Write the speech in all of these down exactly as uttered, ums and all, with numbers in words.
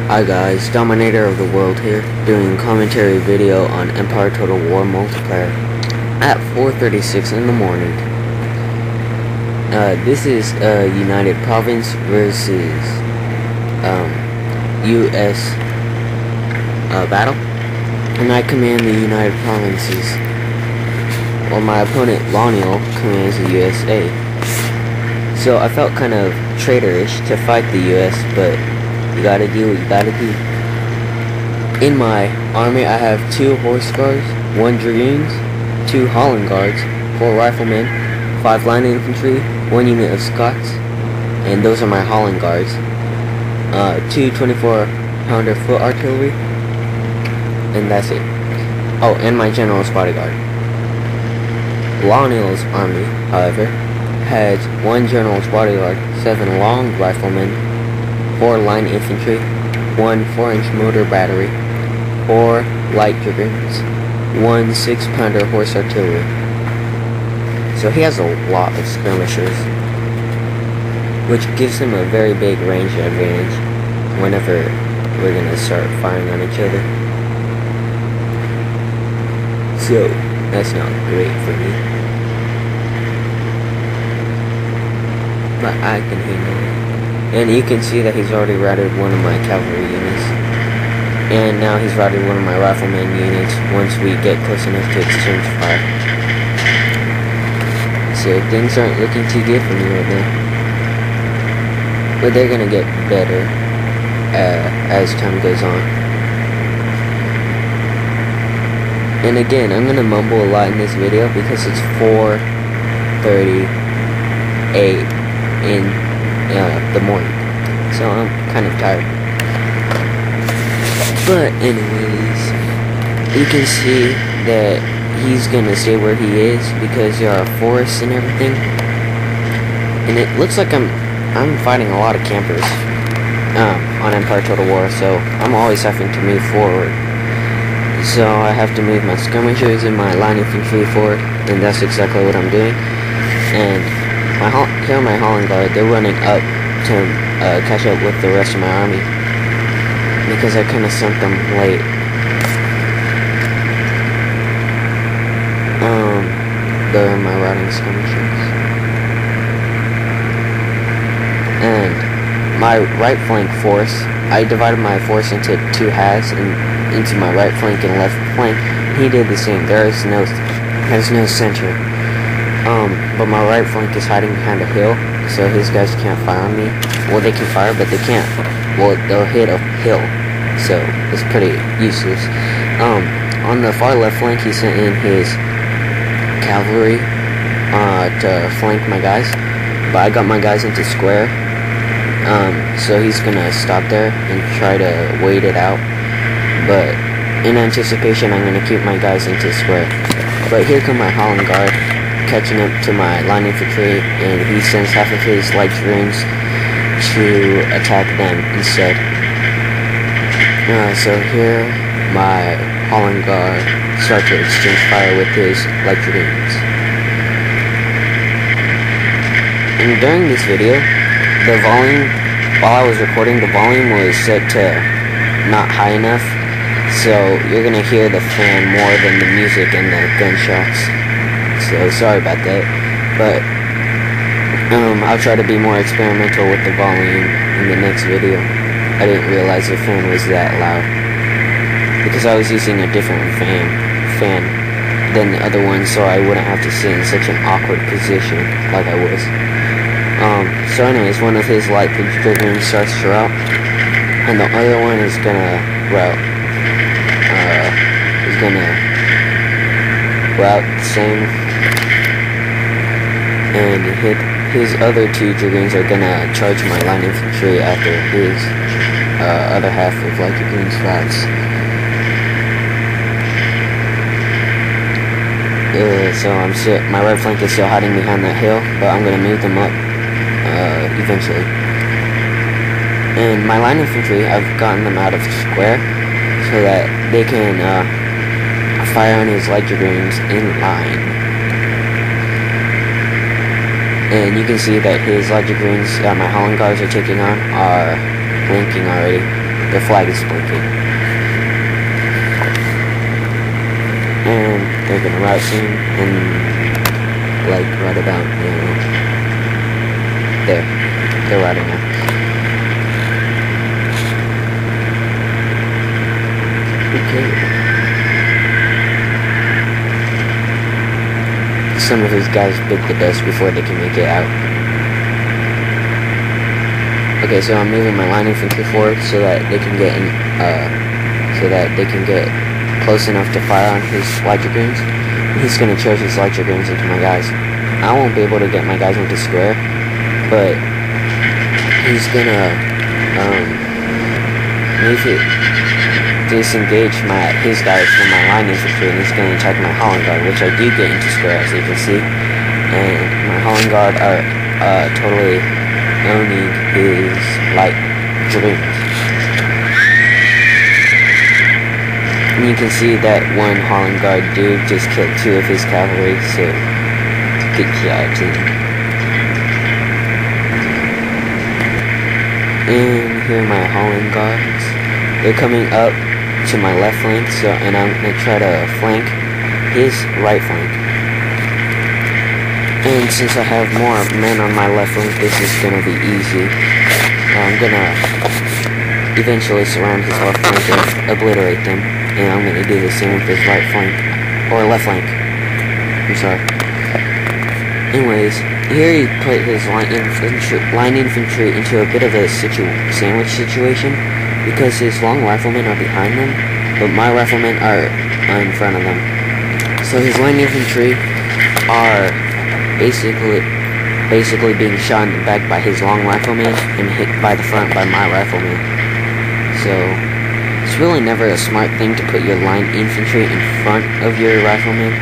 Hi guys, Dominator of the World here, doing a commentary video on Empire Total War multiplayer at four thirty-six in the morning. Uh, this is a United Province versus um, U S Uh, battle, and I command the United Provinces, while my opponent Loniel commands the U S A. So I felt kind of traitorish to fight the U S, but you gotta do what you gotta do. In my army, I have two horse guards, one dragoons, two Holland guards, four riflemen, five line infantry, one unit of Scots, and those are my Holland guards. Uh, two twenty-four pounder foot artillery, and that's it. Oh, and my general's bodyguard. Loniel's army, however, has one general's bodyguard, seven long riflemen, four line infantry, one four inch motor battery, four light dragoons, one six pounder horse artillery. So he has a lot of skirmishers, which gives him a very big range advantage whenever we're gonna start firing on each other. So that's not great for me, but I can handle it. And you can see that he's already routed one of my cavalry units. And now he's routed one of my rifleman units once we get close enough to exchange fire. So things aren't looking too good for me right now. But they're gonna get better uh, as time goes on. And again, I'm gonna mumble a lot in this video because it's four thirty-eight in Uh, the morning, so I'm kind of tired. But anyways, you can see that he's gonna stay where he is because there are forests and everything, and it looks like I'm I'm fighting a lot of campers um, on Empire Total War, so I'm always having to move forward. So I have to move my skirmishers and my line infantry forward, and that's exactly what I'm doing. And My here are my Holland Guard. They're running up to uh, catch up with the rest of my army because I kind of sent them late. Um, they're my routing skirmishers, and my right flank force. I divided my force into two halves, and into my right flank and left flank. He did the same. There is no, there's no center. Um, but my right flank is hiding behind a hill, so his guys can't fire on me. Well, they can fire, but they can't. Well, they'll hit a hill, so it's pretty useless. Um, on the far left flank, he sent in his cavalry uh, to flank my guys, but I got my guys into square. Um, so he's gonna stop there and try to wait it out. But in anticipation, I'm gonna keep my guys into square. But here come my Holland Guard, catching up to my line infantry, and he sends half of his light dragoons to attack them instead. Uh, so here, my Holland Guard start to exchange fire with his light dragoons. And during this video, the volume, while I was recording, the volume was set to not high enough, so you're gonna hear the fan more than the music and the gunshots. So sorry about that, but um, I'll try to be more experimental with the volume in the next video. I didn't realize the fan was that loud because I was using a different fan fan than the other one, so I wouldn't have to sit in such an awkward position like I was. Um, so anyways, one of his light dragoons starts to route, and the other one is gonna route. Uh, is gonna route the same. And hit his other two dragoons are gonna charge my line infantry after his uh, other half of light dragoons routes. Uh, so I'm still, my right flank is still hiding behind that hill, but I'm gonna move them up uh, eventually. And my line infantry, I've gotten them out of square so that they can uh, fire on his light dragoons in line. And you can see that his light dragoons that my Holland Guards are taking on are blinking already. their flag is blinking. And they're gonna route soon, and like right about now. There. They're routing now. Okay. Some of his guys bit the dust before they can make it out. Okay, so I'm moving my line infantry forward so that they can get in, uh, so that they can get close enough to fire on his light dragoons. And he's gonna charge his light dragoons into my guys. I won't be able to get my guys into square, but he's gonna um, move it, disengage my his guys from my line infantry, and he's gonna attack my Holland Guard, which I do get into square, as you can see. And my Holland Guard are uh, totally owning his light dragoons. And you can see that one Holland Guard dude just killed two of his cavalry, so good job, team. And here are my Holland Guards. They're coming up to my left flank, so and I'm gonna try to flank his right flank. And since I have more men on my left flank, this is gonna be easy. I'm gonna eventually surround his left flank and obliterate them, and I'm gonna do the same with his right flank or left flank. I'm sorry. Anyways, here he put his line infantry, line infantry into a bit of a situ sandwich situation, because his long riflemen are behind them, but my riflemen are in front of them. So his line infantry are basically basically being shot in the back by his long riflemen and hit by the front by my riflemen. So it's really never a smart thing to put your line infantry in front of your riflemen,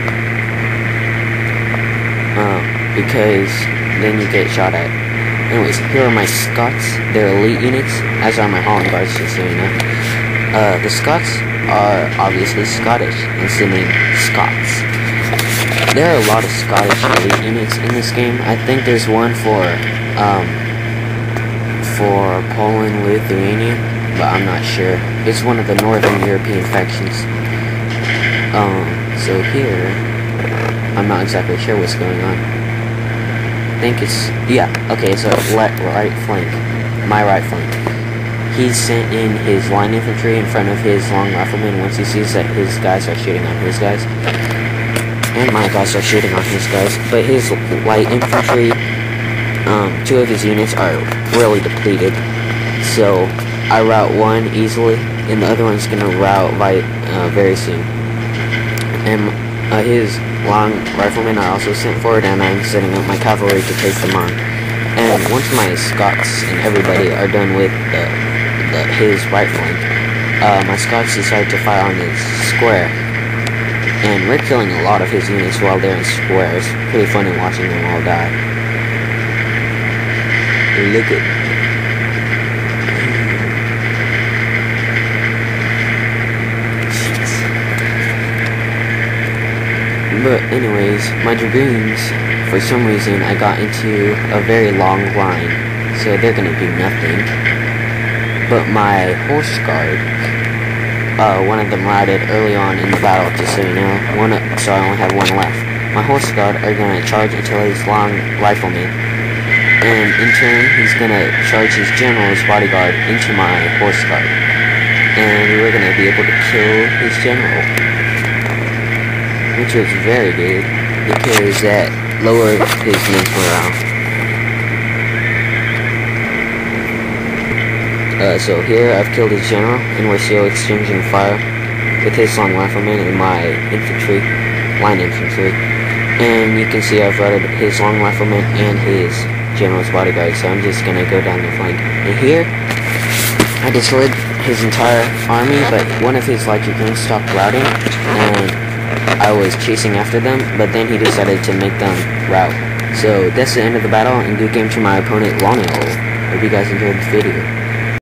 uh, because then you get shot at. Anyways, here are my Scots. They're elite units, as are my Holland Guards, just so you know. Uh, the Scots are obviously Scottish, hence the name Scots. There are a lot of Scottish elite units in this game. I think there's one for, um, for Poland, Lithuania, but I'm not sure. It's one of the Northern European factions. Um, so here, I'm not exactly sure what's going on. I think it's, yeah, okay, so left, right flank, my right flank. He's sent in his line infantry in front of his long riflemen once he sees that his guys are shooting on his guys. And my guys are shooting on his guys, but his light infantry, um, two of his units are really depleted. So I route one easily, and the other one's gonna route right uh, very soon. And uh, his long riflemen are also sent forward, and I'm setting up my cavalry to take them on. And once my Scots and everybody are done with the, the, his right flank, uh, my Scots decide to fire on his square. And we're killing a lot of his units while they're in square. It's pretty funny watching them all die. Look at But anyways, my dragoons, for some reason, I got into a very long line, so they're gonna do nothing. But my horse guard, uh, one of them routed early on in the battle, just so you know. One, so I only have one left. My horse guard are gonna charge until his long rifleman, and in turn, he's gonna charge his general's bodyguard into my horse guard, and we're gonna be able to kill his general. Which was very good, because that lowered his men's morale. Uh, so here I've killed his general, and we're still exchanging fire with his long rifleman and my infantry, line infantry. And you can see I've routed his long rifleman and his general's bodyguard, so I'm just gonna go down the flank. And here, I destroyed his entire army, but one of his light dragoons stopped routing, and I was chasing after them, but then he decided to make them rout. So that's the end of the battle, and good game to my opponent, Loniel. Hope you guys enjoyed this video.